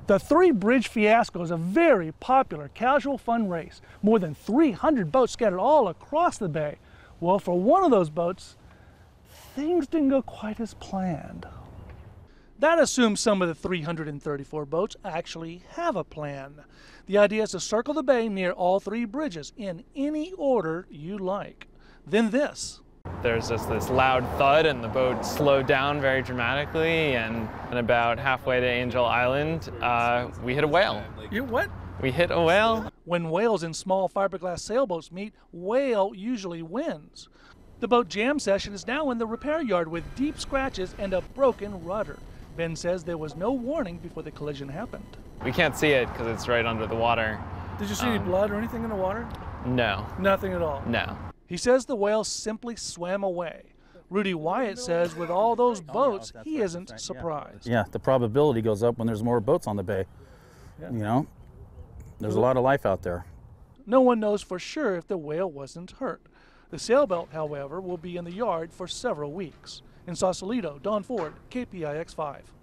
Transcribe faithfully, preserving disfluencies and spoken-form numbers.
The Three Bridge Fiasco is a very popular casual fun race. More than three hundred boats scattered all across the bay. Well, for one of those boats, things didn't go quite as planned. That assumes some of the three hundred thirty-four boats actually have a plan. The idea is to circle the bay near all three bridges in any order you like. Then this. There's just this loud thud and the boat slowed down very dramatically, and, and about halfway to Angel Island, uh, we hit a whale. You what? We hit a whale. When whales and small fiberglass sailboats meet, whale usually wins. The boat jam session is now in the repair yard with deep scratches and a broken rudder. Ben says there was no warning before the collision happened. We can't see it because it's right under the water. Did you see um, any blood or anything in the water? No. Nothing at all? No. He says the whale simply swam away. Rudy Wyatt says with all those boats, he isn't surprised. Yeah, the probability goes up when there's more boats on the bay. Yeah. You know, there's a lot of life out there. No one knows for sure if the whale wasn't hurt. The sailboat, however, will be in the yard for several weeks. In Sausalito, Don Ford, K P I X five.